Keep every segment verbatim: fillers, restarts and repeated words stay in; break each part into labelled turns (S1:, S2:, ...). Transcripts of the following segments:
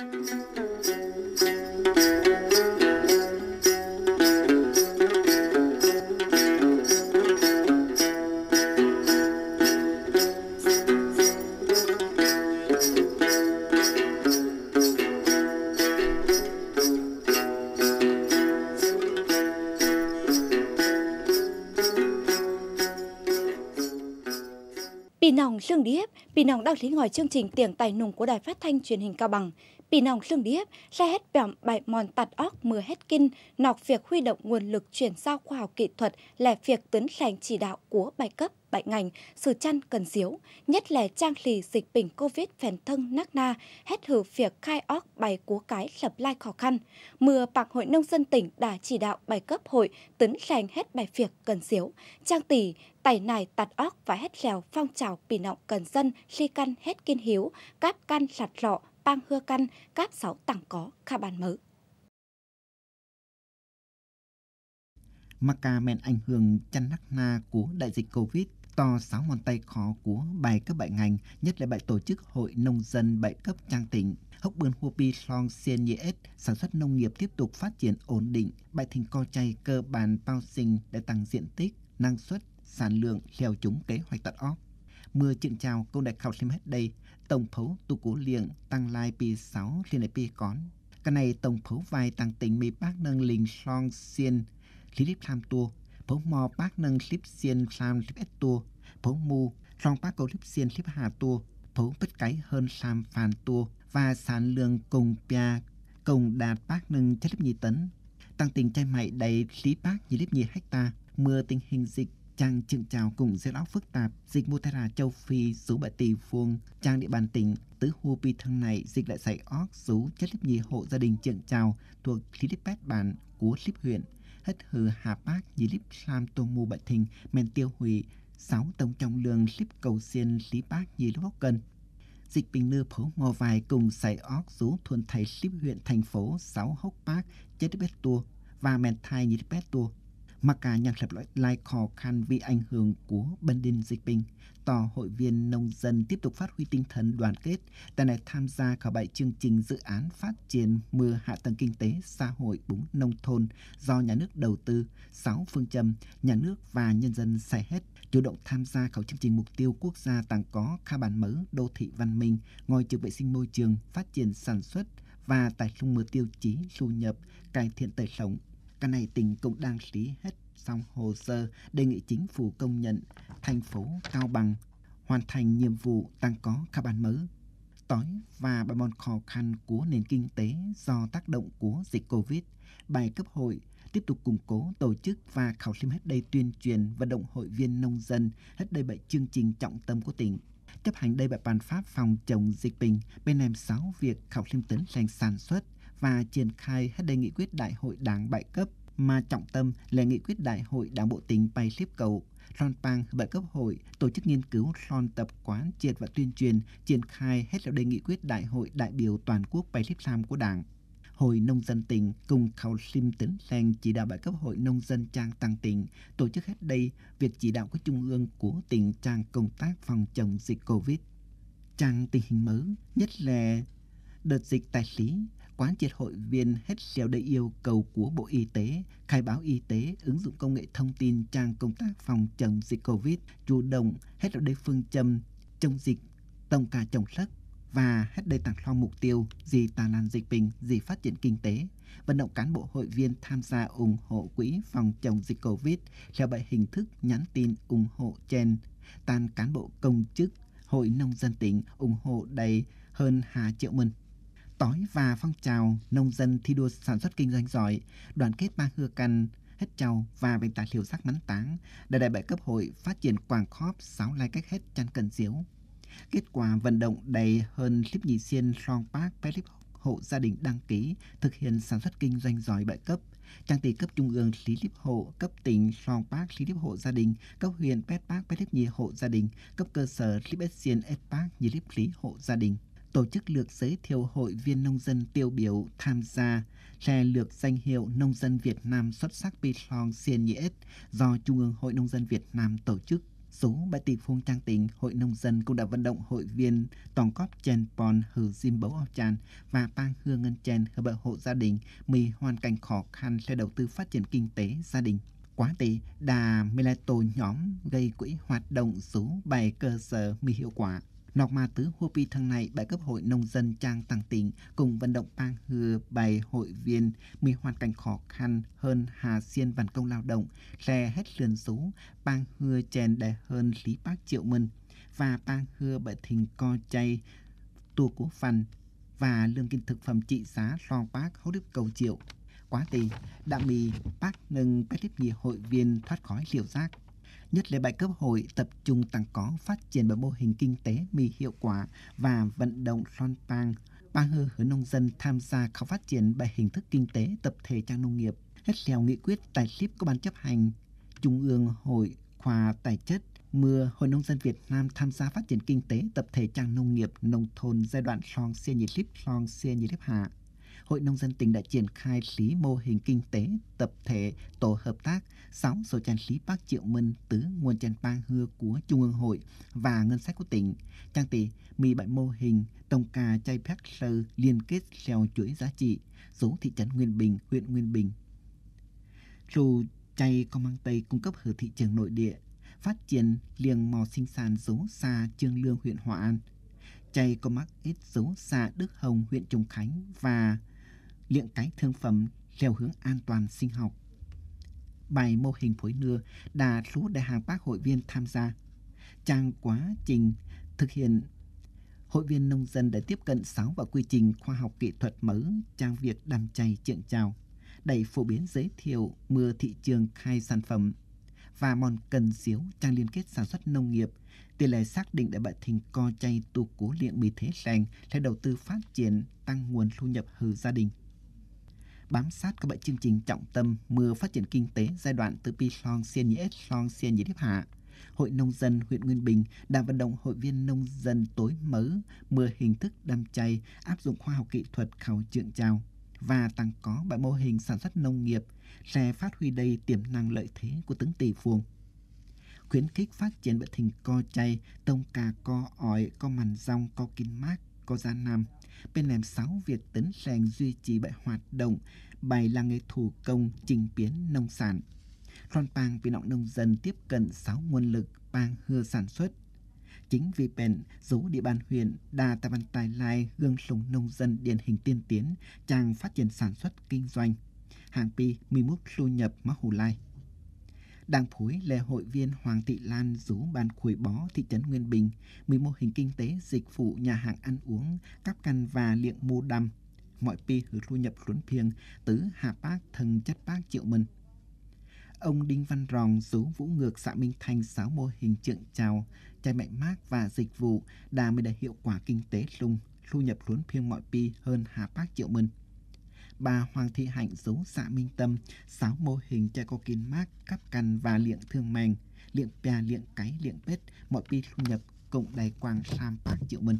S1: Pì nòng Lương Điếp, Pì nòng đăng lý ngòi chương trình tiếng tài nùng của Đài Phát thanh Truyền hình Cao Bằng. Pì nòng Lương Điếp sẽ hết bẻm bài mòn tạt óc mưa hết kinh, nọc việc huy động nguồn lực chuyển giao khoa học kỹ thuật là việc tấn sành chỉ đạo của bài cấp, bài ngành, sự chăn cần xíu, nhất là trang lì dịch bệnh Covid phèn thân nắc na, hết hử việc khai óc bài của cái lập lai khó khăn. Mưa bạc hội nông dân tỉnh đã chỉ đạo bài cấp hội tấn sành hết bài việc cần xíu, trang tỷ, tẩy nải tạt óc và hết lèo phong trào pì nọng cần dân, ly căn hết kiên hiếu, cáp căn sạt lọ, bang hưa căn, cáp sáu tặng có, kha bàn mớ.
S2: Mặc cả men ảnh hưởng chăn nắc na của đại dịch Covid, to sáu ngón tay khó của bài cấp bài ngành, nhất là bài tổ chức hội nông dân bài cấp trang tỉnh. Hốc bươn hua pi long xiên nhị ết, sản xuất nông nghiệp tiếp tục phát triển ổn định, bài thình co chay cơ bản bao sinh để tăng diện tích, năng suất, sản lượng theo chúng kế hoạch tận óp. Mưa chừng chào công đại khảo xem hết đây, tổng phấu tu cố liệng tăng lai pi sáu liên đại pi con. Cái này tổng phấu vài tăng tỉnh mi bác nâng linh long xiên, lý líp tham tua, phấu mò bác nâng líp xiên tham líp ết tua, phấu mù, long bác cầu líp xiên líp hà tua, phấu bất cái hơn tham phàn tua, và sản lượng cùng pia cùng đạt bác nâng chất líp nhị tấn. Tăng tỉnh chai mại đầy lý bác nhị líp nhị hecta, mưa tình hình dịch trang chừng chào cùng diễn óc phức tạp, dịch Mutera châu Phi số bảy tỷ vuông, trang địa bàn tỉnh tứ hua pi thân này dịch lại xảy óc số chất líp nhị hộ gia đình chừng chào thuộc lý líp bét bản của líp huyện, hết hừ hà bác nhị líp sam tô mù bại thình men tiêu hủy sáu tông trong lương líp cầu xiên lý bác nhị lúc cân. Dịch bình nư phố ngò vài cùng xảy óc số thuần thầy líp huyện thành phố sáu hốc bác chất líp bét tua và men thai nhị líp bét tua. Mặc cả nhằm lập lại khó khăn vì ảnh hưởng của bệnh đinh dịch bệnh, tỏ hội viên nông dân tiếp tục phát huy tinh thần đoàn kết, tại này tham gia khảo bài chương trình dự án phát triển mưa hạ tầng kinh tế xã hội bốn nông thôn do nhà nước đầu tư, sáu phương châm, nhà nước và nhân dân xài hết, chủ động tham gia khảo chương trình mục tiêu quốc gia tàng có kha bản mớ đô thị văn minh, ngồi trường vệ sinh môi trường, phát triển sản xuất và tài trung mưa tiêu chí thu nhập, cải thiện đời sống. Cái này tỉnh cũng đang lý hết xong hồ sơ đề nghị chính phủ công nhận thành phố Cao Bằng hoàn thành nhiệm vụ tăng có kha bản mới. Tối và bài mòn khó khăn của nền kinh tế do tác động của dịch Covid, bài cấp hội tiếp tục củng cố tổ chức và khảo sim hết đây tuyên truyền vận động hội viên nông dân hết đây bảy chương trình trọng tâm của tỉnh. Chấp hành đây bài bàn pháp phòng chống dịch bệnh, bên em sáu việc khảo sim tấn thành sản xuất và triển khai hết đây nghị quyết đại hội đảng bại cấp, mà trọng tâm là nghị quyết đại hội đảng bộ tỉnh bay xếp cầu Lon Pang bảy cấp hội tổ chức nghiên cứu Lon tập quán triệt và tuyên truyền triển khai hết là đây nghị quyết đại hội đại biểu toàn quốc bay xếp sam của đảng. Hội nông dân tỉnh cùng khảo sim tấn thành chỉ đạo bảy cấp hội nông dân trang tăng tỉnh tổ chức hết đây việc chỉ đạo của trung ương của tỉnh trang công tác phòng chống dịch Covid. Trang tình hình mới nhất là đợt dịch tài lý, quán triệt hội viên hết theo đầy yêu cầu của Bộ Y tế, khai báo y tế, ứng dụng công nghệ thông tin trang công tác phòng chống dịch Covid, chủ động hết ở đây phương châm chống dịch, tổng cả chống lắc và hết đây tặng lo mục tiêu gì tà lan dịch bệnh, gì phát triển kinh tế, vận động cán bộ hội viên tham gia ủng hộ quỹ phòng chống dịch Covid theo bảy hình thức nhắn tin ủng hộ trên, tan cán bộ công chức Hội nông dân tỉnh ủng hộ đầy hơn hai triệu mình. Tối và phong trào nông dân thi đua sản xuất kinh doanh giỏi, đoàn kết ba hưa căn hết trâu và bệnh tài liệu sắc mắn táng, đại đại bảy cấp hội phát triển quảng khóp sáu lai cách hết chăn cần diếu. Kết quả vận động đầy hơn líp nhị xiên long bác bé líp hộ gia đình đăng ký thực hiện sản xuất kinh doanh giỏi bảy cấp, trang tỷ cấp trung ương lý líp hộ, cấp tỉnh long bác lý líp hộ gia đình, cấp huyện pét bác bé líp nhị hộ gia đình, cấp cơ sở líp ết xiên ết bác nhị líp lý hộ gia đình. Tổ chức lược giới thiệu hội viên nông dân tiêu biểu tham gia là lược danh hiệu nông dân Việt Nam xuất sắc Pi Long Xiên Nhĩ do Trung ương Hội Nông dân Việt Nam tổ chức. Số bài tỷ phương trang tỉnh Hội Nông dân cũng đã vận động hội viên tổng góp chen pon hử diêm bấu ao tràn và bang hương ngân chen hở bờ hộ gia đình mì hoàn cảnh khó khăn sẽ đầu tư phát triển kinh tế gia đình. Quá tỷ đà Mileto nhóm gây quỹ hoạt động số bài cơ sở mì hiệu quả. Nọc mà tứ hô pi thằng này bài cấp hội nông dân trang tăng tỉnh cùng vận động bang hừa bài hội viên mì hoàn cảnh khó khăn hơn Hà Xiên văn công lao động xe hết lườn số bang hừa chèn đè hơn lý bác triệu minh và bang hừa bài thình co chay tua cố phần và lương kinh thực phẩm trị giá so bác hỗ đức cầu triệu. Quá tỷ đã mì bác nâng các thiết nghị hội viên thoát khỏi liều rác. Nhất là bài cấp hội tập trung tăng có phát triển bởi mô hình kinh tế mì hiệu quả và vận động son pang bang hơ hứa nông dân tham gia khảo phát triển bài hình thức kinh tế tập thể trang nông nghiệp hết theo nghị quyết tài ship của ban chấp hành Trung ương Hội khoa tài chất mưa Hội Nông dân Việt Nam tham gia phát triển kinh tế tập thể trang nông nghiệp nông thôn giai đoạn song xê nhị líp song xê nhị líp hạ. Hội Nông dân tỉnh đã triển khai lý mô hình kinh tế tập thể tổ hợp tác sáu số trang lý bác triệu minh tứ nguồn trang bang hưa của Trung ương Hội và ngân sách của tỉnh. Trang tỷ mì bảy mô hình tông cà chay phép sơ liên kết theo chuỗi giá trị số thị trấn Nguyên Bình, huyện Nguyên Bình. Dù chay công mang Tây cung cấp ở thị trường nội địa, phát triển liềng mò sinh sản số xa Trương Lương, huyện Hòa An. Chay có mắc ít số xa Đức Hồng, huyện Trùng Khánh và liệng cái thương phẩm theo hướng an toàn sinh học. Bài mô hình phối nưa đa số đại hàng bác hội viên tham gia. Trang quá trình thực hiện hội viên nông dân đã tiếp cận sáu và quy trình khoa học kỹ thuật mới trang việc đam chay trượng trào, đẩy phổ biến giới thiệu mưa thị trường khai sản phẩm và mòn cần xíu trang liên kết sản xuất nông nghiệp. Tỷ lệ xác định để bại thình co chay tu cố liệng mì thế sành để đầu tư phát triển tăng nguồn thu nhập hừ gia đình. Bám sát các bài chương trình trọng tâm mưa phát triển kinh tế giai đoạn từ pi song xiên nhĩ ết song xiên nhĩ điếp hạ. Hội Nông dân huyện Nguyên Bình đã vận động hội viên nông dân tối mớ mưa hình thức đam chay áp dụng khoa học kỹ thuật khảo trượng trào và tăng có bài mô hình sản xuất nông nghiệp sẽ phát huy đầy tiềm năng lợi thế của từng tỷ phương. Khuyến khích phát triển bệ thình co chay, tông cà co ỏi, co mằn rong, co kinh mác, co gia nam. Bên làm sáu việc tấn sàng duy trì bài hoạt động, bài làng nghề thủ công, trình biến nông sản. Loan bang vì nọng nông dân tiếp cận sáu nguồn lực bang hưa sản xuất. Chính vì bền, dấu địa bàn huyện đà tài văn tài lai gương sống nông dân điển hình tiên tiến, trang phát triển sản xuất kinh doanh. Hàng pi mì mút thu nhập mắc hù lai. Đảng phối lệ hội viên Hoàng Thị Lan rủ ban khuổi bó thị trấn Nguyên Bình, mười mô hình kinh tế dịch vụ nhà hàng ăn uống, cắp căn và liệng mô đăm. Mọi pi hứa thu nhập luân phiên tứ hạ bác thần chất bác triệu minh. Ông Đinh Văn Ròng rủ Vũ Ngược xã Minh Thanh sáu mô hình trượng trào, chai mạnh mát và dịch vụ đã mới đạt hiệu quả kinh tế lung, thu nhập luân phiên mọi pi hơn hạ bác triệu minh. Bà Hoàng Thị Hạnh giấu xã Minh Tâm sáu mô hình chai có kín mát, cắp căn và liệng thương mèn, liệng pia, liệng cái, liệng bết, mọi pi thu nhập cộng đầy quang sam bác triệu minh.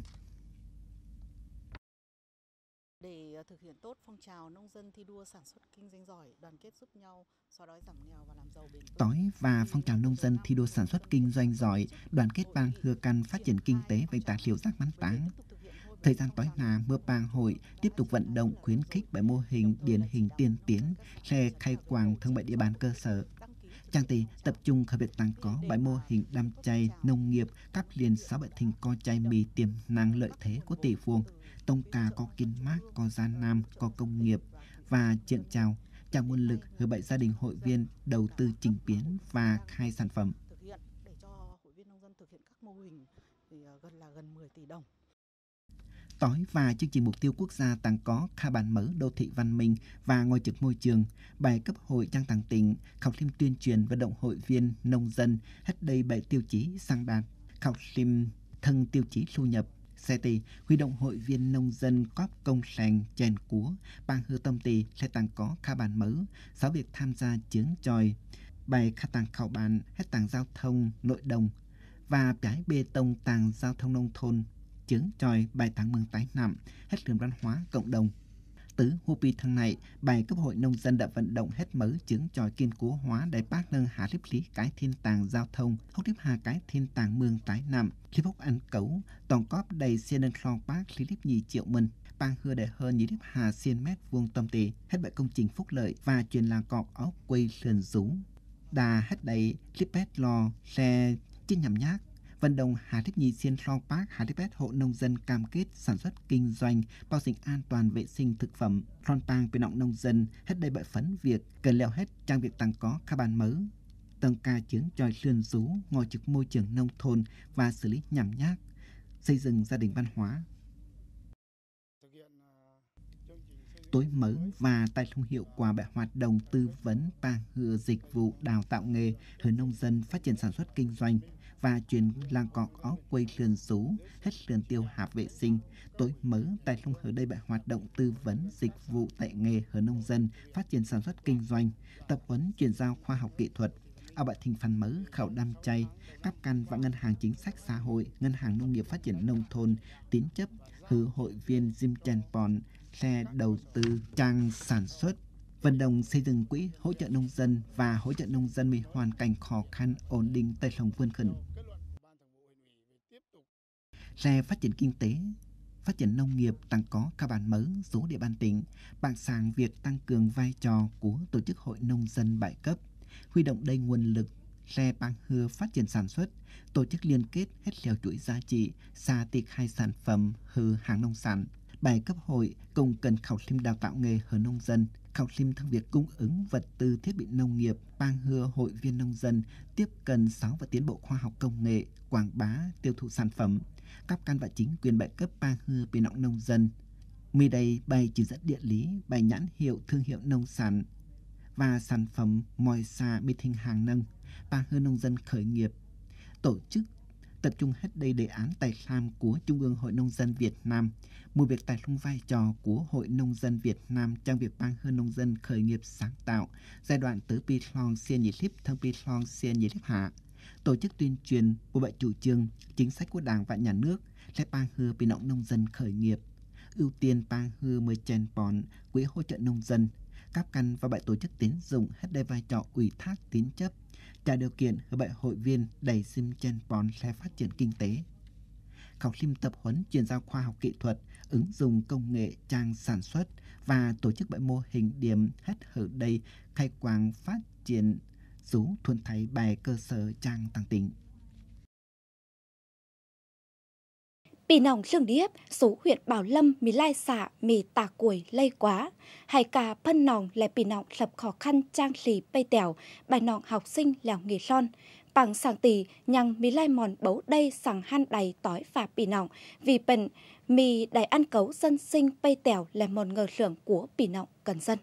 S3: Để thực hiện tốt phong trào nông dân thi đua sản xuất kinh doanh giỏi, đoàn kết giúp nhau, xóa đói giảm nghèo và làm giàu bền vững.
S2: Tối và phong trào nông dân thi đua sản xuất kinh doanh giỏi, đoàn kết bang hưa căn phát triển kinh tế và tả liều rác mắn táng. Thời gian tối là mưa bang hội tiếp tục vận động khuyến khích bởi mô hình điển hình tiên tiến sẽ khai quang thương mại địa bàn cơ sở. Trang tỷ tập trung khởi việc tăng có bởi mô hình đam chay nông nghiệp cắp liền sáu bệ thình co chay mì tiềm năng lợi thế của tỷ phương, tông cà có kinh mát, có gia nam, có công nghiệp và trượng trào, trao nguồn lực hứa bậy gia đình hội viên đầu tư trình biến và khai sản phẩm.
S3: Để cho hội viên nông dân thực hiện các mô hình thì gần là gần mười tỷ đồng.
S2: Tối và chương trình mục tiêu quốc gia tăng có kha bản mở đô thị văn minh và ngôi trực môi trường, bài cấp hội trang tàng tỉnh, khảo thêm tuyên truyền vận động hội viên nông dân hết đây bảy tiêu chí sang đạt, khảo thêm thân tiêu chí thu nhập, xe tì, huy động hội viên nông dân cóp công sàng chèn cúa, bang hư tâm tì sẽ tăng có kha bản mở, sáu việc tham gia chướng tròi, bài khả tàng khảo bản hết tàng giao thông nội đồng và cái bê tông tàng giao thông nông thôn. Chướng tròi bài táng mương tái nằm hết đường văn hóa cộng đồng. Tứ Hupi thăng này, bài cấp hội nông dân đã vận động hết mớ chứng tròi kiên cố hóa để bác nâng hạ liếp lý cái thiên tàng giao thông, hốc liếp hà cái thiên tàng mương tái nằm, liếp hốc ăn cấu, tổng cóp đầy xiên nâng khong bác lý liếp nhì triệu mân, bang hưa để hơn nhì liếp hà xiên mét vuông tâm tì, hết bảy công trình phúc lợi và truyền làng cọp áo quây sườn rú. Đà hết đầy liếp bét lo, xe trên nhằm nhác, vận động Hà Thiếp Nhi Xiên Long Park, Hà Thiếp Bét hộ nông dân cam kết sản xuất kinh doanh, bao dịch an toàn vệ sinh thực phẩm, Ron Pang bên nọng nông dân, hết đây bại phấn việc, cần leo hết trang việc tăng có các bàn mớ. Tầng ca chứng tròi lươn rú, ngồi trực môi trường nông thôn và xử lý nhằm nhác, xây dựng gia đình văn hóa. Tối mở và tài thông hiệu quả bài hoạt động tư vấn và hựa dịch vụ đào tạo nghề, hướng nông dân phát triển sản xuất kinh doanh và truyền làng cọp áo quây lươn rú, hết lươn tiêu hạp vệ sinh. Tối mở tài thông ở đây bài hoạt động tư vấn dịch vụ dạy nghề hướng nông dân phát triển sản xuất kinh doanh, tập huấn chuyển giao khoa học kỹ thuật. Ở bại thình phản mớ khảo đam chay, các căn và ngân hàng chính sách xã hội, ngân hàng nông nghiệp phát triển nông thôn, tín chấp, hứa hội viên Jim Chanpon, xe đầu tư trang sản xuất, vận động xây dựng quỹ hỗ trợ nông dân và hỗ trợ nông dân bị hoàn cảnh khó khăn ổn định tại lòng vươn khẩn. Xe phát triển kinh tế, phát triển nông nghiệp tăng có các bản mới số địa bàn tỉnh, bảng sàng việc tăng cường vai trò của tổ chức hội nông dân bãi cấp, huy động đầy nguồn lực, xe bang hưa phát triển sản xuất, tổ chức liên kết hết lèo chuỗi giá trị, xa tiệc hai sản phẩm hư hàng nông sản. Bài cấp hội cùng cần khảo liêm đào tạo nghề hờ nông dân, khảo liêm thăng việc cung ứng vật tư thiết bị nông nghiệp, bang hưa hội viên nông dân tiếp cận sáu và tiến bộ khoa học công nghệ, quảng bá, tiêu thụ sản phẩm. Các căn và chính quyền bãi cấp bang hưa bên nọng nông dân. Mì đây bài chỉ dẫn địa lý, bài nhãn hiệu thương hiệu nông sản và sản phẩm mòi xa bị thinh hàng nâng, bang hưa nông dân khởi nghiệp. Tổ chức tập trung hết đây đề án tài làm của Trung ương Hội Nông dân Việt Nam, một việc tài lung vai trò của Hội Nông dân Việt Nam trong việc bang hơn nông dân khởi nghiệp sáng tạo, giai đoạn từ Pi Long Xien Nhị Líp thăng Pi Long Xien Nhị Líp Hạ, tổ chức tuyên truyền của bệ chủ trương, chính sách của Đảng và Nhà nước, sẽ bang hư bị nọng nông dân khởi nghiệp, ưu tiên bang hư mới chen bòn, quỹ hỗ trợ nông dân, các căn và bệ tổ chức tín dụng hết đây vai trò ủy thác tín chấp, trả điều kiện ở bệ hội viên đẩy sim chen bòn sẽ phát triển kinh tế. Khảo liêm tập huấn chuyển giao khoa học kỹ thuật, ứng dụng công nghệ trang sản xuất và tổ chức bệ mô hình điểm hết ở đây khai quang phát triển rú thuần thái bài cơ sở trang tăng tỉnh.
S1: Bị nòng Lương Điếp, số huyện Bảo Lâm, mì lai xạ, mì tà củi, lây quá. Hay cả phân nòng là bị nòng lập khó khăn trang lì bay tèo, bài nòng học sinh lèo nghề son. Bằng sàng tỷ, nhằng mì lai mòn bấu đây sàng han đầy tói và bị nòng, vì bệnh mì đầy ăn cấu dân sinh bay tèo là một ngờ sưởng của bị nòng cần dân.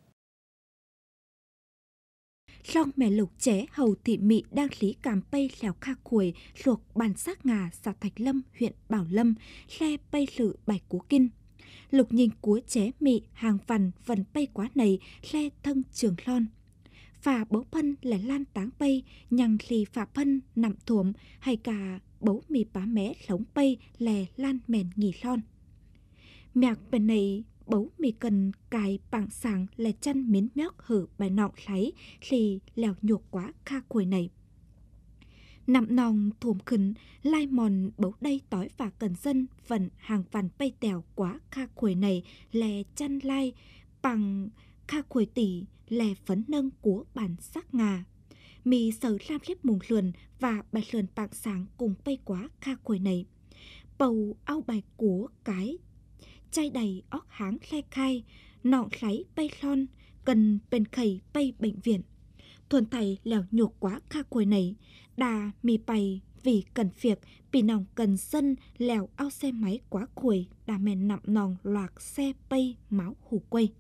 S1: Rong mẹ lục chế hầu thị mị đang lý càm pây lèo kha khuổi thuộc bàn xác ngà xã Thạch Lâm, huyện Bảo Lâm, xe pây lự bài cú kinh. Lục nhìn cúa chế mị hàng vằn vần pây quá này xe thân trường lon. Phà bấu phân là lan táng pây, nhằng lì phà phân nằm thuộm hay cả bấu mì bá mé sống pây lè lan mèn nghỉ lon. Mẹc bên này bấu mì cần cài bảng sàng là chăn miến méo hở bài nọng láy thì lèo nhuộc quá kha khuổi này. Nằm nòng thùm khẩn lai mòn bấu đây tói và cần dân phần hàng vằn pây tèo quá kha khuổi này lè chăn lai bằng kha khuổi tỷ lè phấn nâng của bản sắc ngà. Mì sờ lam liếp mùng lườn và bài lườn bảng sàng cùng pây quá kha khuổi này. Bầu ao bài của cái chai đầy óc háng khe khai, nọng láy bay lon, cần bên khầy bay bệnh viện. Thuần thầy lèo nhuộc quá kha khuổi này, đà mì bày vì cần việc, bị nòng cần dân lèo ao xe máy quá khuổi, đà mèn nặng nòng loạc xe bay máu hù quây.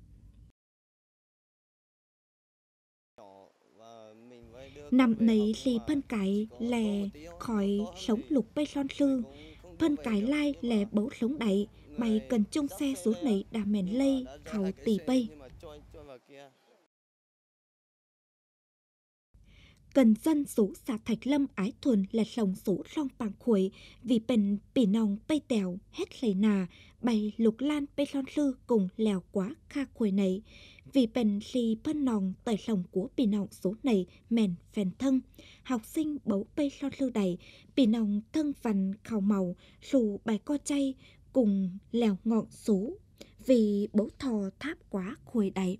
S1: Nằm này lì phân cái lè khỏi sống lục bay lon lư, phân cái lai lè bấu sống đáy, bày cần chung xe xuống này đà mèn lây khảo tỷ bay. cần dân số xã Thạch Lâm ái thuần là sống số song bảng khuấy vìเป็นปีนองbay tèo hết lầy nà bày lục lan bay lon sư cùng lèo quá kha khuấy này vìเป็นsi phân nòng tại lòng củaปีnòng số này mèn phèn thân học sinh bấu bay lon sư đầyปีnòng thân vằn khảo màu sù bài co chay cùng lèo ngọn số vì bấu thò tháp quá khuấy đáy.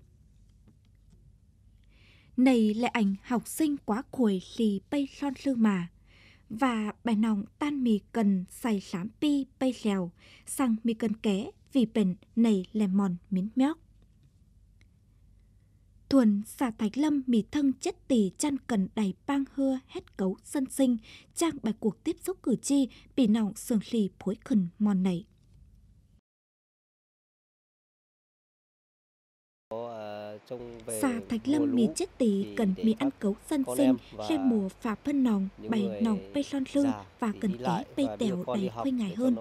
S1: Này là ảnh học sinh quá khuấy xì bay son sư mà. Và bài nòng tan mì cần xài sám pi bay lèo sang mì cần ké vì bền này là mòn miến móc. Thuần xã Thạch Lâm mì thân chất tì chăn cần đầy bang hưa hết cấu sân sinh trang bài cuộc tiếp xúc cử tri bị nòng sườn lì phối khẩn mòn này. Xã Thạch Lâm mì chết tì cần mì ăn cấu dân sinh lên mùa phà phân nòng bày nòng bay son lư và cần ké bay tèo đầy khuây ngài hơn.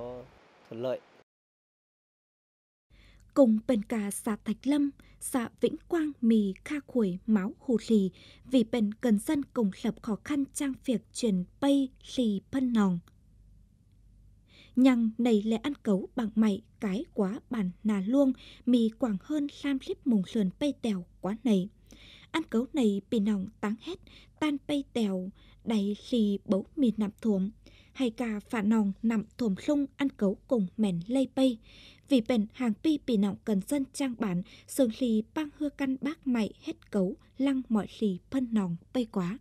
S1: Cùng bên cả xã Thạch Lâm, xã Vĩnh Quang mì kha khuổi máu hù lì vì bên cần dân cùng lập khó khăn trang việc chuyển bay lì phân nòng. Nhằng này lại ăn cấu bằng mày cái quá bản nà luông mì quảng hơn lam líp mùng sườn bay tèo quá này. Ăn cấu này bị nòng táng hết tan bay tèo đầy xì bấu mì nằm thuồng hay cả phả nòng nằm thuồng sung ăn cấu cùng mèn lây bay. Vì bền hàng pi bị nòng cần dân trang bản sườn xì băng hưa căn bác mày hết cấu lăng mọi xì phân nòng bay quá.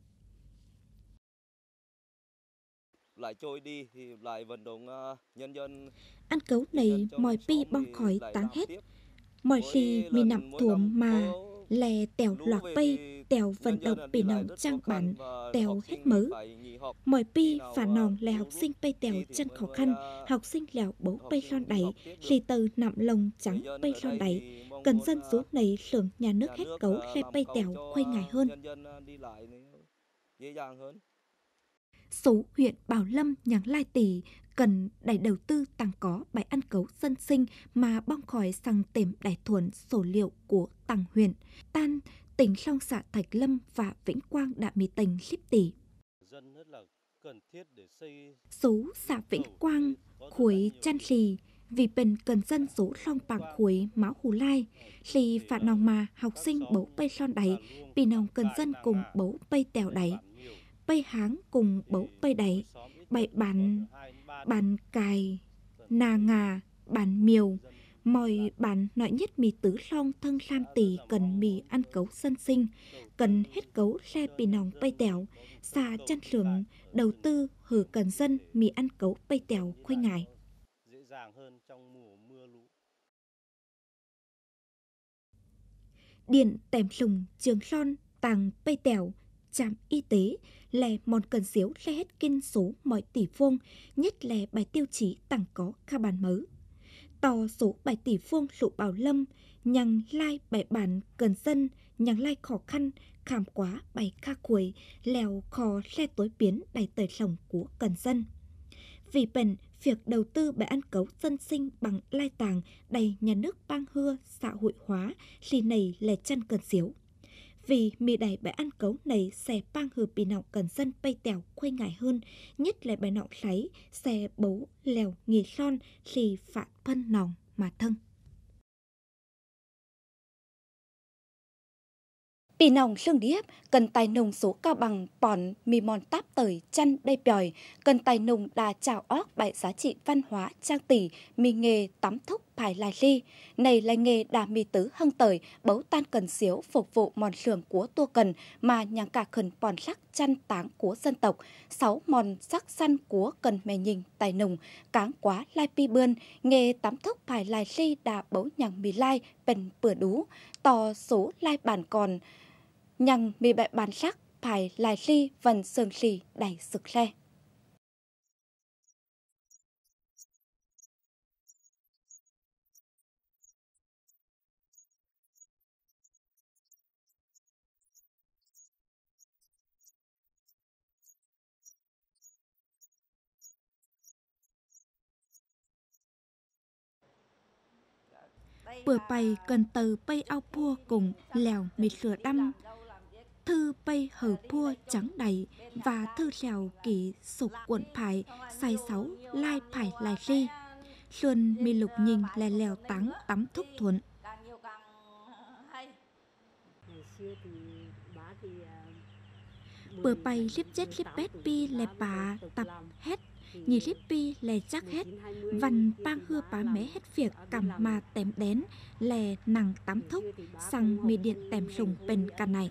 S4: Lại trôi đi thì lại vận động uh, nhân dân
S1: ăn cấu này mọi pi bong khỏi táng hết mọi xì mì nằm thuồng mà lè tèo loạt bay tèo vận động bị nòng trang bản tèo hết mớ mọi pi phả nòng là học sinh bay tèo chân khó khăn học sinh lèo bấu bay son đáy lì từ nằm lồng trắng bay son đáy cần dân số này xưởng nhà nước hết cấu le bay tèo khuây ngài hơn. Số huyện Bảo Lâm nhàng Lai Tỉ cần đẩy đầu tư tăng có bài ăn cấu dân sinh mà bong khỏi sang tềm đài thuần sổ liệu của tăng huyện tan tỉnh Long Xạ Thạch Lâm và Vĩnh Quang đã mì tình ship tỷ. Số xã Vĩnh Quang khuấy chăn lì vì bên cần dân số song bảng khuấy máu hù lai lì phạt nòng mà học sinh bấu bay son đáy bị nòng cần dân cùng bấu bay tèo đáy bay háng cùng bấu bay đáy bậy bàn bàn cài nà ngà bàn miều mọi bàn nội nhất mì tứ long thân lam tỷ cần mì ăn cấu dân sinh cần hết cấu xe bị nòng bay tèo xa chăn sườn đầu tư hử cần dân mì ăn cấu bay tèo khuây ngài. Điện tèm sùng trường son tàng bay tèo trạm y tế lè mòn cần xíu le hết kinh số mọi tỷ vuông nhất là bài tiêu chí tăng có kha bàn mớ tò số bài tỷ vuông sụ Bảo Lâm nhằng lai bài bản cần dân nhằng lai khó khăn khám quá bài kha khuấy lèo khò xe tối biến đầy tời sống của cần dân vì bền việc đầu tư bài ăn cấu dân sinh bằng lai tàng đầy nhà nước bang hưa xã hội hóa lì này là chăn cần xíu vì mì đầy bài ăn cấu này xe bang hừa bị nọng cần dân bay tèo khuây ngài hơn nhất là bài nọng sấy xe bấu lèo nghì son xì phạt phân nòng mà thân.
S5: Bị nòng xương điếp cần tài nồng số cao bằng bòn mì mòn táp tời chăn đầy bòi cần tài nồng đà chào óc bài giá trị văn hóa trang tỷ mì nghề tắm thúc phải lại ly này là nghề đà mì tứ hăng tời bấu tan cần xíu phục vụ mòn sườn của tua cần mà nhàng cả khẩn bòn sắc chăn táng của dân tộc sáu mòn sắc săn của cần mè nhìn tài nồng cáng quá lai pi bươn nghề tắm thúc phải lại ly đà bấu nhàng mì lai bền bữa đú tò số lai bản còn nhằng mì bẹ bàn sắc phải lại ly vần sườn xì đầy sực xe.
S1: Bữa bày cần tờ bay ao pua cùng lèo mì sửa đâm
S5: thư bay hở pua trắng đầy và thư lèo kỳ sục cuộn phải sai sáu lai phải lai ri. Xuân mi lục nhìn lè lèo táng tắm thúc thuận. Bữa bay liếp chết liếp bét pi lè bà tập hết, nhì liếp pi lè chắc hết, văn bang hưa bá mé hết việc cầm mà tém đén, lè nằng tắm thúc, sang mi điện tém sùng bên cả này.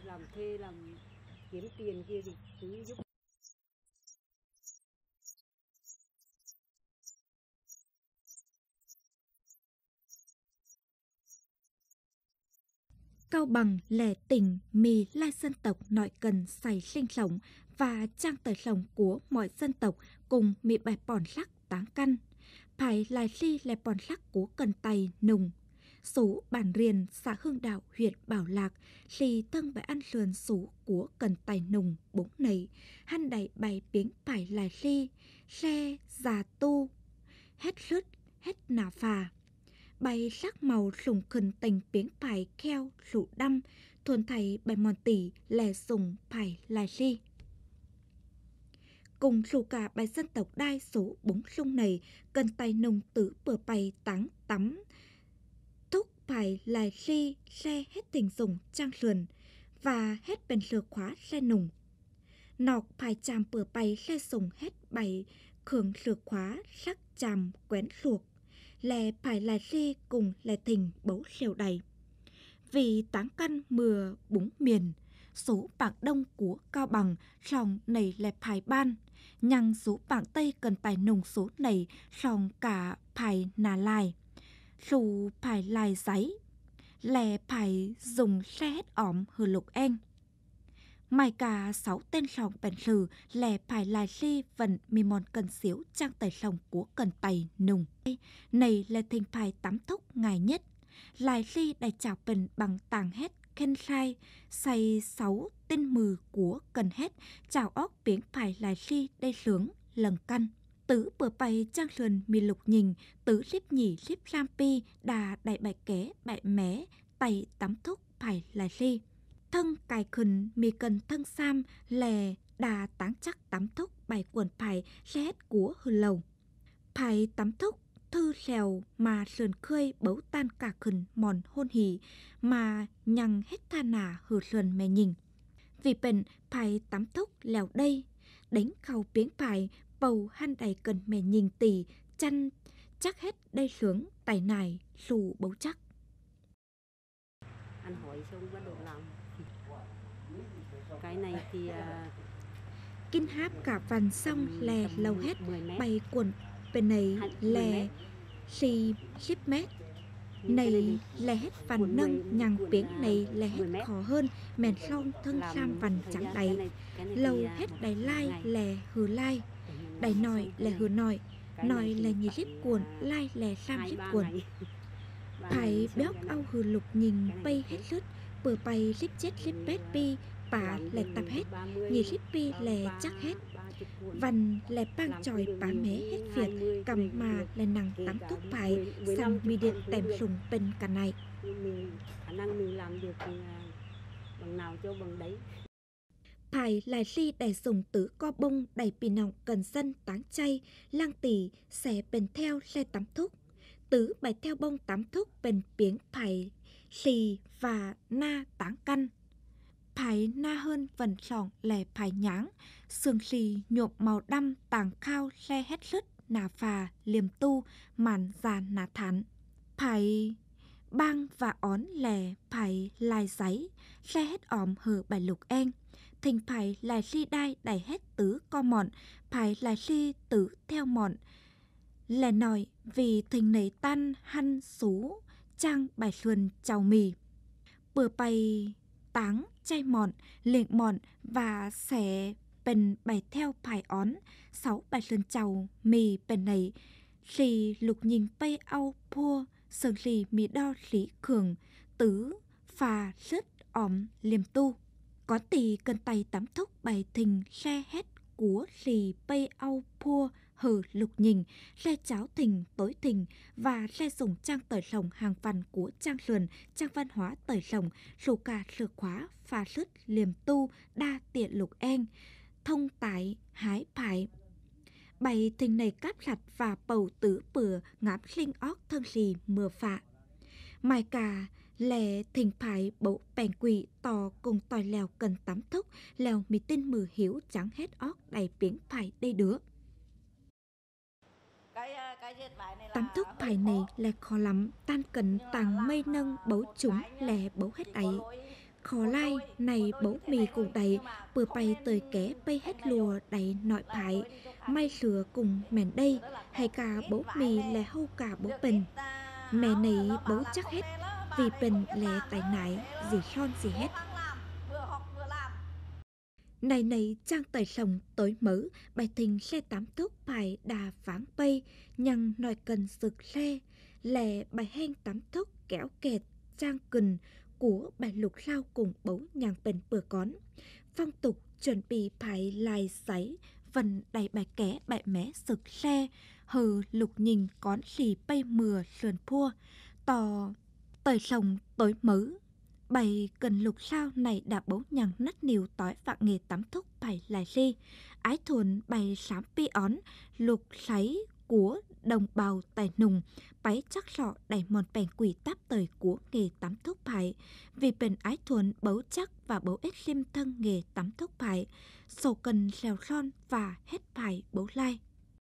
S5: Cao Bằng lẻ tỉnh mì lai dân tộc nội cần xảy sinh sống và trang tờ sống của mọi dân tộc cùng mì bài bòn lắc táng căn. Phải lại ly lẻ bòn lắc của cần tay nùng. Số bản riền xã Hương Đạo huyện Bảo Lạc lì thân bài ăn lườn số của cần tay nùng bốn này. Hắn đẩy bài biến phải lại ly, xe, già tu, hết rứt, hết nà phà. Bài sắc màu sùng khẩn tình biến phải kheo rụ đâm, thuần thầy bài mòn tỉ lè sùng phải lại ly. Cùng rụ cả bài dân tộc đai số bốn sung này, cần tay nông tử bờ bài táng tắm, thúc phải lại ly xe hết tình dùng trang lườn, và hết bền lừa khóa xe nùng. Nọc phải chàm bờ bài xe sùng hết bài khưởng lừa khóa sắc chàm quén luộc. Lè phải lại ly cùng lè thình bấu xèo đầy. Vì táng căn mưa búng miền, số bảng đông của Cao Bằng sòng này lè phải ban, nhằng số bảng tây cần tài nồng số này sòng cả phải nà lai, dù phải lai giấy, lè phải dùng xe hết ỏm hờ lục en. Mai cả sáu tên sòng bèn sử lè phải lại ly vận mì mòn cần xíu trang tài sòng của cần tài nùng. Này là thình phải tắm thúc ngài nhất. Lại ly đại chào bần bằng tàng hết khen sai, xây sáu tên mừ của cần hết, chào óc biến phải lại ly đây sướng lần căn. Tứ bờ bay trang lườn mì lục nhìn, tứ liếp nhỉ liếp ram pi, đà đại bại ké bại mé, tay tắm thúc phải lại ly. Thân cài khẩn mì cần thân sam lè đà táng chắc tắm thúc bài quần phải xe hết của hư lầu. Phải tắm thúc thư xèo mà sườn khơi bấu tan cả khẩn mòn hôn hỉ mà nhằng hết tha nà hư sườn mẹ nhìn. Vì bệnh phải tắm thúc lèo đây, đánh khâu biến phải bầu han đầy cần mẹ nhìn tỉ chăn chắc hết đây sướng tài nải xù bấu chắc.
S6: Anh hỏi xong bắt đầu làm. Cái này thì uh...
S5: kinh háp cả vằn xong lè lâu hết bay quần bên này lè xì ship mét này lè hết vằn nâng nhằng tiếng này lè hết khó hơn mèn xong thân sam vằn trắng đầy lâu hết đầy lai lè hừ lai đầy nòi lè hừ nòi nòi lè nhì ship cuộn lai lè sam ship cuộn phải béo ao hừ lục nhìn bay hết rứt bờ bay ship chết ship bét pi bà lè tập hết, nhì ship pi lè chắc hết. Văn lè băng tròi bá mé hết việc, cầm mà lè nằng tắm thuốc phải, xong mi điện tèm sùng bên cả này.
S6: Khả năng mình làm được bằng nào cho bằng đấy.
S5: Phải lại ly đầy dùng tứ co bông đầy pì nọng cần dân táng chay, lang tỉ xẻ bền theo xe tắm thuốc. Tứ bài theo bông tắm thuốc bền piếng phải xì và na táng căn. Phải na hơn vần sòng lẻ phải nháng, sương xì nhuộm màu đăm tàng khao xe hết rứt nà phà liềm tu màn già nà thán. Phải bang và ón lẻ phải lai giấy, xe hết ỏm hờ bài lục en. Thình phải lại ly đai đẩy hết tứ co mọn, phải lại ly tứ theo mọn. Lẻ nòi vì thình nấy tan hăn xú, trang bài xuân chào mì. Bừa bay táng chay mọn, liệng mọn và xẻ bền bài theo phải ón, sáu bài xuân chào mì bền này. Lì lục nhìn bay ao pua, sừng lì mì đo lý khường, tứ, phà, rứt, ỏm, liềm tu. Có tỷ cần tay tắm thúc bài thình xe hết của lì bay ao pua hừ lục nhìn, xe cháo thình tối thình và xe dùng trang tời lồng hàng văn của trang luồn, trang văn hóa tời lồng, sù cà sửa khóa, pha sứt, liềm tu, đa tiện lục en, thông tái, hái phải. Bày thình này cáp lặt và bầu tứ bừa ngắm linh óc thân lì mưa phạ. Mai cả lè thình phải bấu bèn quỷ tò cùng tòi lèo cần tắm thúc, lèo mì tin mừ hiếu trắng hết óc đầy biến phải đây đứa. Tắm thúc phải này là khó lắm, tan cần tàng mây nâng bấu chúng lè bấu hết ấy. Khó lai này bấu mì cùng đầy, bừa bay tới ké bay hết lùa đầy nội phải, may sửa cùng mèn đây, hay cả bấu mì lè hâu cả bấu bình. Mẹ này bấu chắc hết, vì bình lè tài nải, gì son gì hết. Này này trang tài sòng tối mớ, bài thình xe tám thúc phải đà pháng bay, nhằng nòi cần sực xe, lè bài heng tám thúc kéo kẹt, trang cần của bài lục lao cùng bấu nhàng bền bừa con. Phong tục chuẩn bị phải lai sáy, vần đầy bài ké bài mé sực xe, hờ lục nhìn con xì bay mừa sườn pua, tò tời sòng tối mớ. Bày cần lục sao này đã bấu nhằng nắt niều tói vạn nghề tắm thúc phải lại ly. Ái thuần bày sám pi ón, lục sáy của đồng bào tài nùng, bái chắc sọ đầy mòn bèn quỷ táp tời của nghề tắm thúc phải. Vì bền ái thuần bấu chắc và bấu ếch lim thân nghề tắm thúc phải, sổ cần xèo son và hết phải bấu lai.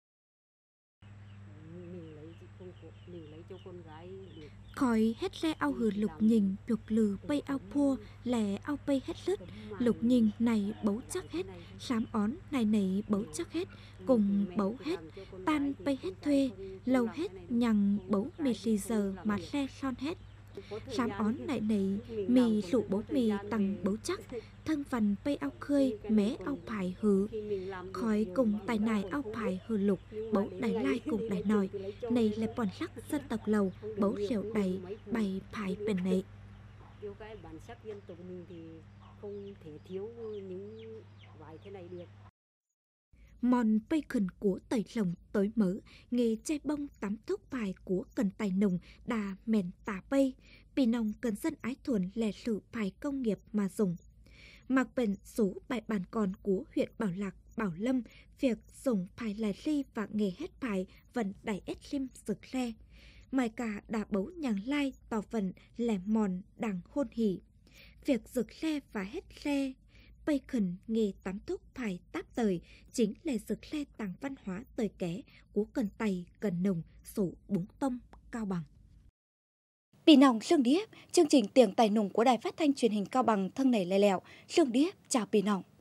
S5: Khỏi hết xe ao hừ lục nhìn, lục lừ bay ao pua, lè ao bay hết lứt. Lục nhìn này bấu chắc hết, sám ón này này bấu chắc hết, cùng bấu hết, tan bay hết thuê, lâu hết nhằng bấu mì xì giờ mà xe son hết. Sám ón này này mì sụ bấu mì tằng bấu chắc, thân phần bay ao khơi, mé ao phải hừ. Khỏi cùng tài nài ao phải hừ lục, bấu đài lai cùng đài nòi, này là bọn sắc dân tộc lầu, bấu liều đầy bày phải bền nệ.
S6: Yêu cái bản sắc dân tộc mình thì không thể thiếu những vài thế này được.
S5: Mòn bay khẩn của tẩy lồng tới mớ, nghề che bông tắm thúc vài của cần tài nồng đà mèn tả bay, vì nồng cần dân ái thuần lè sự phải công nghiệp mà dùng. Mặc bền số bài bản còn của huyện Bảo Lạc, Bảo Lâm, việc dùng phải là ly và nghề hết phải vẫn đẩy ết lim sực le. Mai cả đã bấu nhàng lai tỏ phần lẻ mòn đằng hôn hỉ. Việc rực le và hết le, bay khẩn nghề tắm thúc phải táp tời chính là rực le tàng văn hóa tời ké của cần tày, cần nồng, sổ búng tông, Cao Bằng.
S1: Bì nòng Sương Điếp, chương trình tiếng tài nùng của Đài Phát thanh Truyền hình Cao Bằng thân này lè lẹo. Sương Điếp chào bì nòng.